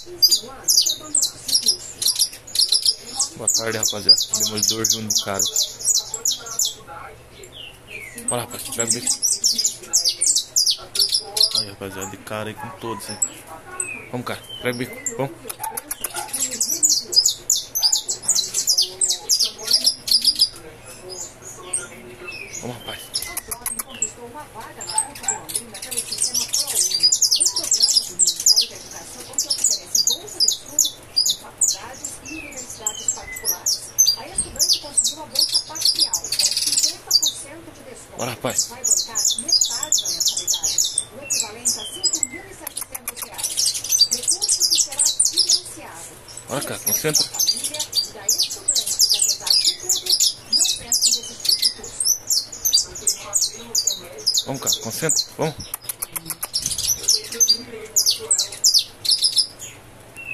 Boa tarde, rapaziada. Demolidor Júnior, cara. Olha, rapaz, pega o bico. Aí, rapaziada, de cara aí com todos, hein. Vamos, cara, pega o bico, vamos. Vamos, rapaz. Bora, rapaz. Bora, cara, concentra. Vamos, cara, concentra, vamos.